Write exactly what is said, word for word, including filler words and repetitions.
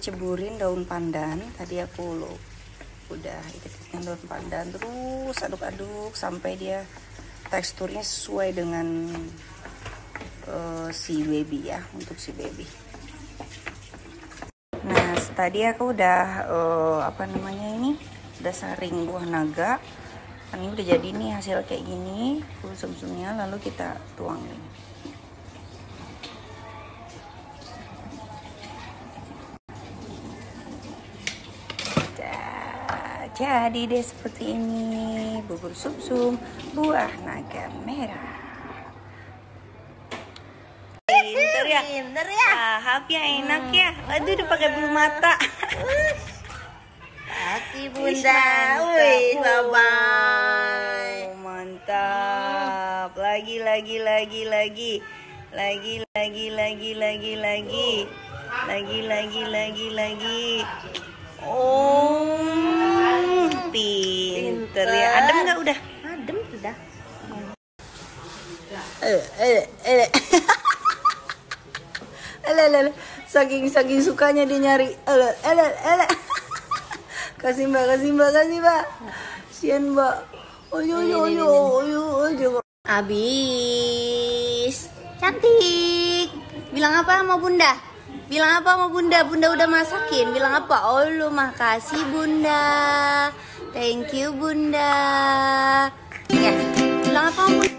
ceburin daun pandan. Tadi aku lo udah ikutin daun pandan, terus aduk-aduk sampai dia teksturnya sesuai dengan uh, si baby ya, untuk si baby. Nah tadi aku udah uh, apa namanya ini udah saring buah naga. Ini udah jadi nih hasil kayak gini full sum-sumnya, lalu kita tuangin. Jadi deh seperti ini bubur sum-sum buah naga merah. Pinter ya, pinter ya, lahap ya, enak ya. Aduh udah pakai bulu mata. Hati bunda, wih, bye bye. Oh, mantap. Lagi lagi lagi lagi lagi lagi lagi lagi lagi lagi lagi lagi lagi. Oh, pinter ya. Adem nggak udah? Adem sudah. Eh, eh, eh. Ele, ele, saking saking sukanya dia nyari. Ele, ele, ele. Kasih mbak, kasih mbak, kasih mbak. Sian mbak. Oyo, oyo, oyo, oyo, oyo. Habis. Cantik. Bilang apa sama bunda? Bilang apa sama bunda? Bunda udah masakin. Bilang apa? Oh lu makasih bunda. Thank you bunda. Ya. Bilang apa sama bunda?